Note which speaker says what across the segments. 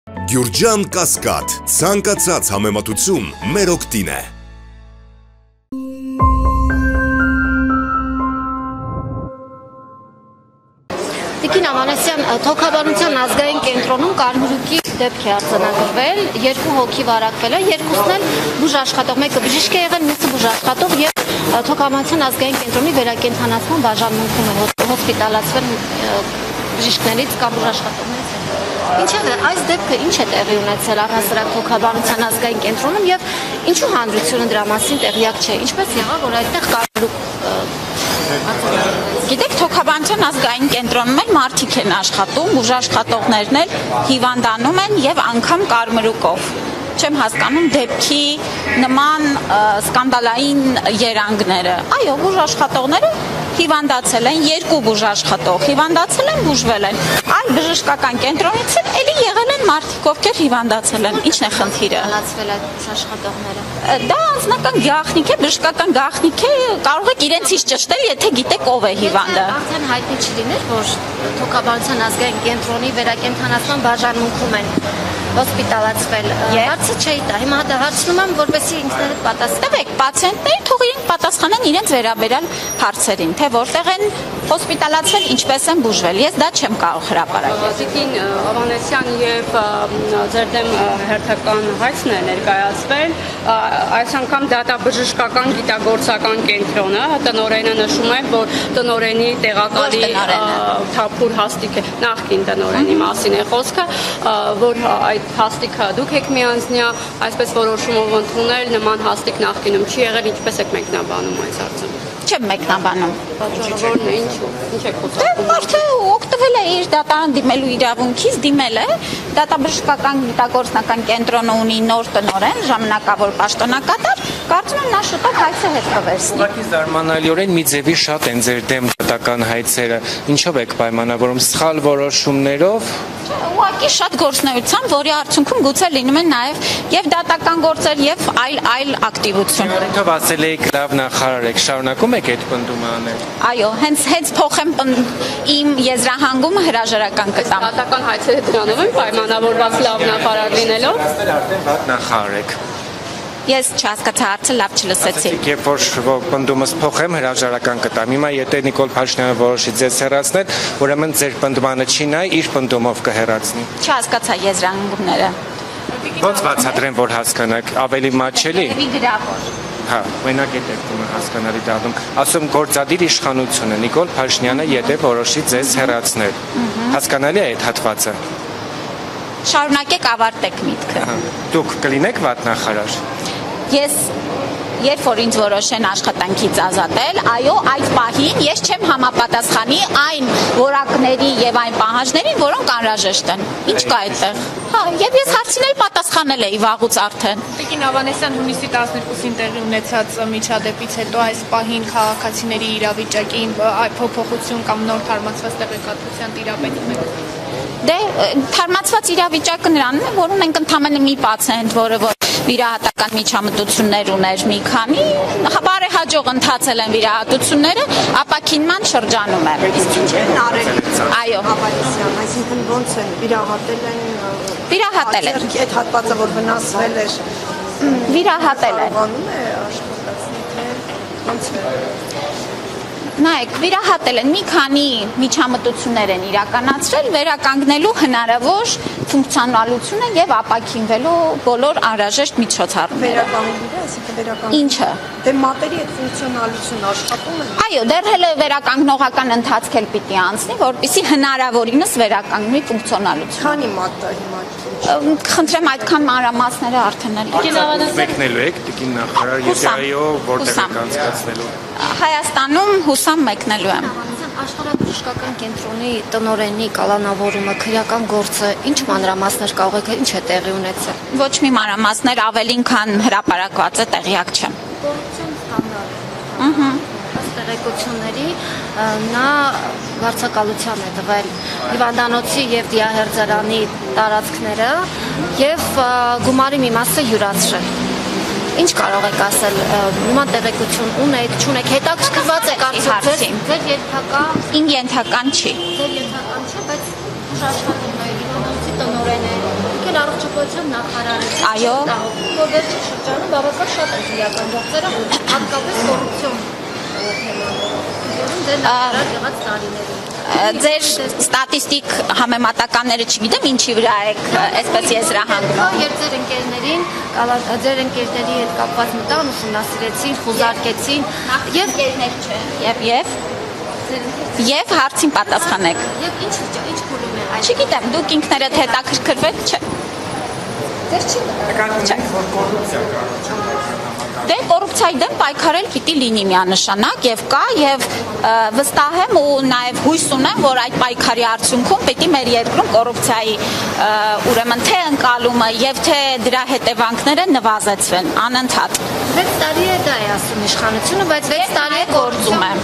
Speaker 1: Գյուրջան Կասկադ, ցանկացած համեմատություն մեր օգտին է։
Speaker 2: Տիկին Ավանեսյան, Թոքաբանության ազգային կենտրոնում կարմրուկի դեպք է արձանագրվել, 2 հոգի վարակվել է, երկուսն էլ բուժաշխատող, մեկը բժիշկ է եղել, մյուսը բուժաշխատող եւ Թոքաբանության ազգային կենտրոնի վերակենդանացման բաժանմունքում է հոսպիտալացվել բժիշկներից կամ բուժաշխատողներից։ Ինչեւ է այս դեպքը ինչ է տեղի ունեցել առհասարակ Թոքաբանության ազգային կենտրոնում եւ ինչու հանրությունը դրա մասին տեղյակ չէ, ինչպես եղավ, որ այդտեղ կարմրուկ
Speaker 3: Գիտեք, Թոքաբանության ազգային կենտրոնում էլ մարդիկ են աշխատում, բուժաշխատողներն էլ հիվանդանում են եւ անգամ կարմրուկով։ Չեմ հասկանում դեպքի նման սկանդալային երանգները։ Այո, բուժաշխատողները հիվանդացել են, 2 բուժաշխատող հիվանդացել են, բուժվել են։ Այլ բժշկական կենտրոնից էլ եղել են մարդիկ, ովքեր հիվանդացել են։ Ինչն է խնդիրը։
Speaker 2: Հալածվել այդ բուժաշխատողները։
Speaker 3: Դա անձնական գաղտնիք է, բժշկական գաղտնիք է, կարող եք իրենցից ճշտել, եթե գիտեք ով է հիվանդը։
Speaker 2: Արդեն հայտնի չլիներ, որ Թոքաբանության ազգային կենտրոնի վերակենդանացման բաժանմունքում են հոսպիտալացվել։ Հարցը չէի տա, հիմա դա հարցնում եմ, որպեսզի ինքներդ պատասխանեք։
Speaker 3: Պացիենտները թող իրենք պատասխանեն իրենց վերաբերյալ հարցերին, թե որտեղ են հոսպիտալացվել, ինչպես են բուժվել։ Ես դա չեմ կարող հրապարակել։
Speaker 4: Տիկին Ավանեսյան եւ ձեր դեմ հերթական հայցն է ներկայացվել, այս անգամ դատաբժշկական գիտագործական կենտրոնը, տնօրենը նշում է, որ տնօրենի տեղակալի թափուր հաստիկ է, նախկին տնօրենի մասին է խոսքը, որ այդ հաստիկը դուք եք միանձնյա, այսպես որոշումով ընդունել, նման հաստիկ նախկինում չի եղել, ինչպես եք մեկնաբանում այս հարցը։
Speaker 3: Չեմ մեկնաբանում։
Speaker 4: Որն է, ինչ եք խոսում։
Speaker 3: Մարդը օգտվել է իր դատարան դիմելու իրավունքից, դիմել է, դատաբժշկական գիտագործնական կենտրոնը ունի նոր տնօրեն, ժամանակավոր պաշտոնակատար, կարծում եմ նա շուտով հայցը հետ կվերցնի։
Speaker 5: Ուղղակի զարմանալիորեն մի ձևի շատ են ձեր դեմ դատական հայցերը, ինչով եք պայմանավորում, սխալ որոշումներով։
Speaker 3: Ուղղակի շատ գործնեության, որի արդյունքում գուցե լինում են նաև եւ դատական գործեր եւ այլ ակտիվություն։
Speaker 5: Օրենքով ասել եք լավ նախարար եք, շարունակում եք այդ պնդումը անել։
Speaker 3: Այո, հենց փոխեմ իմ եզրահանգումը հրաժարական կտամ։
Speaker 4: Դատական հայցերը դրանով են պայմանավորված լավ նախարար լինելով։
Speaker 5: Արդեն վատ նախարար եք։
Speaker 3: Ես չհասկացա հարցը, լավ չլսեցի։
Speaker 5: Երբ որ պնդումս փոխեմ, հրաժարական կտամ։ Հիմա եթե Նիկոլ Փաշինյանը որոշի ձեզ հեռացնել, ուրեմն ձեր պնդմանը չի նայ, իր պնդումով կհեռացնի։
Speaker 3: Չհասկացա եզրահանգումները։
Speaker 5: Ոնց բացատրեմ, որ հասկանաք, ավելի մատչելի։
Speaker 3: Գրավոր։
Speaker 5: Հա, մենակ այդ դեպքում հասկանալի դառնում։ Ասում գործադիր իշխանությունը Նիկոլ Փաշինյանը եթե որոշի ձեզ հեռացնել։ Հասկանալի է այդ հատվածը։
Speaker 3: Շարունակեք, ավարտեք միտքը։
Speaker 5: Դուք կլինեք վատ նախարար։
Speaker 3: Ես երբ որ ինձ որոշեն աշխատանքից ազատել, այո, այդ պահին ես չեմ համապատասխանի այն որակների եւ այն պահանջներին, որոնք անհրաժեշտ են։ Ինչ կա այդտեղ։ Հա, եւ ես հարցին էլ պատասխանել էի վաղուց արդեն։
Speaker 6: Տիկին Ավանեսյան, հունիսի 12-ին տեղի ունեցած միջադեպից հետո այս պահին քաղաքացիների իրավիճակին փոփոխություն կամ նոր թարմացված տեղեկատվության տիրապետում եք։
Speaker 3: Դե թարմացված իրավիճակը նրանն է, որում մենք ընդհանրապես մի պացիենտ, որը վիրահատական միջամտություններ ուներ մի քանի, բարեհաջող ընթացել են վիրահատությունները, ապաքինման շրջանում է։
Speaker 7: Իսկ ինչ են արել։
Speaker 3: Այո։
Speaker 7: Ավանեսյան, այսինքն ոնց են վիրահատել են։
Speaker 3: Վիրահատել են։
Speaker 7: Այդ հատվածը, որ վնասվել էր,
Speaker 3: վիրահատել են։
Speaker 7: Անում է աշխատացնի, թե ոնց է։
Speaker 3: Նայեք, վիրահատել են մի քանի միջամտություններ են իրականացրել, վերականգնելու հնարավոր ֆունկցիոնալությունը եւ ապաքինվելու բոլոր անհրաժեշտ միջոցառումները։
Speaker 7: Վերականգնվել է, այսինքն վերականգնվել։
Speaker 3: Ինչը։
Speaker 7: Դե մատերի այդ ֆունկցիոնալությունը աշխատում է։
Speaker 3: Այո, դեռ հələ վերականգնողական ընթացք էլ պիտի անցնի, որպեսզի հնարավորինս վերականգնվի ֆունկցիոնալությունը։
Speaker 7: Քանի մատ է հիմա։
Speaker 3: Խնդրեմ այդքան մանրամասները արդեն
Speaker 5: Մեկնելու եք տիկին նախարար, եթե այո, որտեղ եք անցկացնելու։
Speaker 3: Հայաստանում հուսամ մեկնելու եմ։
Speaker 2: Աշխարհաբժշկական կենտրոնի տնօրենի կալանավորումը, քրեական գործը, ինչ մանրամասներ կարող եք, ինչ է տեղի ունեցել։
Speaker 3: Ոչ մի մանրամասներ ավելին, քան հրապարակված է, տեղյակ չեմ։
Speaker 2: Կոռուպցիոն սկանդալ։ Տեղեկությունների նա վարձակալության է տվել հիվանդանոցի եւ դիահերձարանի տարածքները եւ գումարի մի մասը յուրացրել։ Ինչ կարող եք ասել, նման տեղեկություն ունեք, չունեք, հետաքրքրված եք արդյոք ձեր ենթական։
Speaker 3: Իմ ենթական չի։
Speaker 2: Ձեր ենթական չէ, բայց աշխատում է հիվանդանոցի տնօրեն է։ առողջապահության նախարարը։
Speaker 3: Այո։
Speaker 2: Որ վերջին շրջանում բավական շատ են իրական գործերը, հատկապես կոռուպցիոն թեմաներով։ Դե նախարար եղած տարիներին։
Speaker 3: Ձեր ստատիստիկ համեմատականները չգիտեմ ինչի վրա եք այսպես եզրահանգում։
Speaker 2: Երբ ձեր ընկերներին, ձեր ընկերների հետ կապված մտան, ուսումնասիրեցին, խուզարկեցին եւ
Speaker 3: ընկերներ չէ։ Եվ հարցին պատասխանեք։
Speaker 2: Եվ ինչ փուլում է այս։
Speaker 3: Չգիտեմ, դուք ինքներդ հետաքրքրվեք, չէ։
Speaker 2: Ձեր չի
Speaker 5: Նկատում որ կոռուպցիա կա։
Speaker 3: Դե կոռուպցիայի դեմ պայքարել պիտի լինի միանշանակ եւ կա եւ վստահ եմ ու նաեւ հույս ունեմ, որ այդ պայքարի արդյունքում պիտի մեր երկրում կոռուպցիայի ուրեմն թե ընկալումը եւ թե դրա հետևանքները նվազեցվեն անընդհատ։
Speaker 2: 6 տարի է դա է ասում իշխանությունը, բայց 6 տարի է գործում է։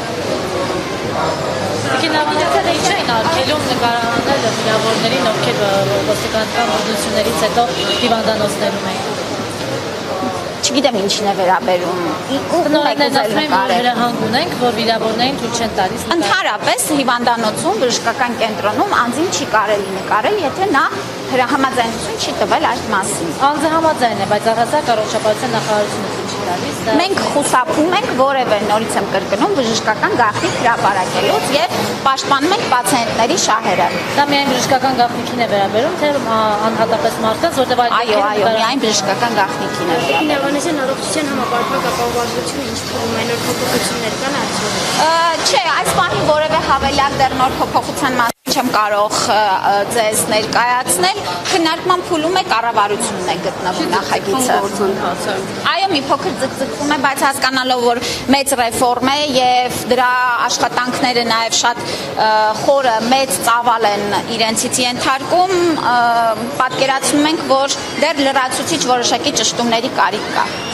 Speaker 8: Կինավանական ինչ էին արգելում նկարահանել վիրավորներին, ովքեր ոստիկանական բռնություններից հետո հիվանդանոցներում էին։
Speaker 3: Չգիտեմ ինչին է վերաբերում։
Speaker 8: Տնօրեններն ասում են, որ վերահանգ ունենք, որ վիրավորներին թույլ չեն տալիս նկարել։
Speaker 3: Ընդհանրապես հիվանդանոցում բժշկական կենտրոնում անձին չի կարելի նկարել, եթե նա հրահամաձայնություն չի տվել այդ մասին։
Speaker 8: Անձը համաձայն է, բայց առհասարակ առողջապահության նախարարությունը թույլ չի տալիս։
Speaker 3: Մենք խուսափում ենք որևէ նորից եմ կրկնում բժշկական գաղտնիք հրապարակելուց եւ պաշտպանում ենք պացիենտների շահերը։
Speaker 8: Դա միայն բժշկական գաղտնիքին է վերաբերում, թե անհատապես մարդկանց, որտեղ այլ
Speaker 3: Այո, միայն բժշկական գաղտնիքին է վերաբերում։
Speaker 2: Կինավանական առողջության համապարփակ ապահովությունը ինչ թվում է, նոր փոփոխություններ կան արդյոք։
Speaker 3: Չէ, այս պահին որևէ հավելյալ դեռ նոր փոփոխության մասին չեմ կարող ձեզ ներկայացնել։ Քննարկման փուլում է կառավարությունն է գտնվում նախագիծը։ Այո, մի փոքր ձգձգվում է, բայց հասկանալով որ մեծ ռեֆորմ է եւ դրա աշխատանքները նաեւ շատ խորը մեծ ծավալ են իրենցից ենթարկում, պատկերացնում ենք, որ դեռ լրացուցիչ որոշակի ճշտումների կարիք կա։